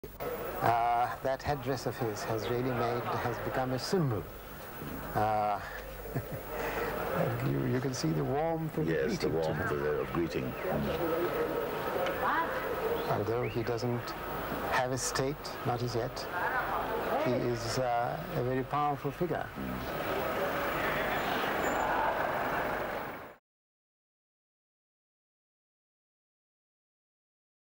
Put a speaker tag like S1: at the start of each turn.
S1: that headdress of his has become a symbol. You can see the warmth of
S2: yes,
S1: greeting.
S2: Yes, the warmth of greeting.
S1: Although he doesn't have a state, not as yet, he is a very powerful figure.